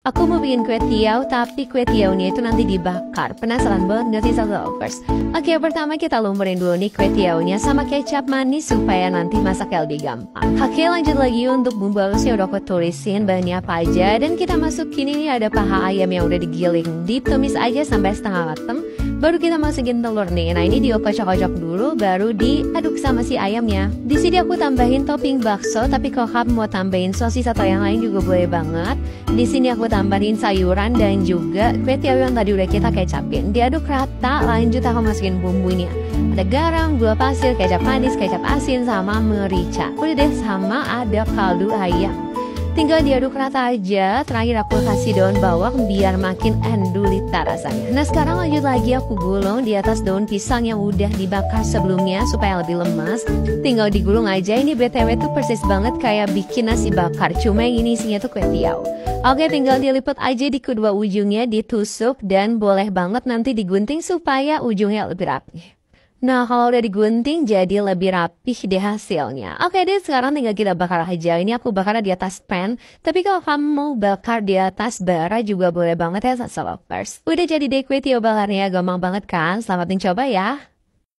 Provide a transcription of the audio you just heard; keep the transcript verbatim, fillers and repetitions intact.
Aku mau bikin kue tiaw, tapi kue tiawnya itu nanti dibakar. Penasaran banget nggak sih Salsa Lovers? Oke, pertama kita lumpurin dulu nih kue tiawnya sama kecap manis supaya nanti masaknya lebih gampang. Oke, lanjut lagi untuk bumbu halusnya udah aku tulisin bahannya apa aja. Dan kita masukin ini ada paha ayam yang udah digiling. Ditumis aja sampai setengah mateng. Baru kita masukin telur nih. Nah ini diokocok-kocok dulu, baru diaduk sama si ayamnya. Di sini aku tambahin topping bakso, tapi kalau kamu mau tambahin sosis atau yang lain juga boleh banget. Di sini aku tambahin sayuran dan juga kue tiaw yang tadi udah kita kecapin. Diaduk rata, lanjut aku masukin bumbunya. Ada garam, gula pasir, kecap manis, kecap asin, sama merica. Udah deh, sama ada kaldu ayam. Tinggal diaduk rata aja. Terakhir aku kasih daun bawang biar makin endulita rasanya. Nah sekarang lanjut lagi aku gulung di atas daun pisang yang udah dibakar sebelumnya supaya lebih lemas. Tinggal digulung aja. Ini B T W tuh persis banget kayak bikin nasi bakar, cuma yang ini isinya tuh kue tiaw. Oke, tinggal dilipat aja di kedua ujungnya, ditusuk, dan boleh banget nanti digunting supaya ujungnya lebih rapi. Nah, kalau udah digunting jadi lebih rapih deh hasilnya. Oke deh, sekarang tinggal kita bakar aja. Ini aku bakar di atas pan. Tapi kalau kamu mau bakar di atas bara juga boleh banget ya, Salsa Lovers. Udah jadi deh kue tiaw bakarnya, gampang banget kan? Selamat mencoba ya.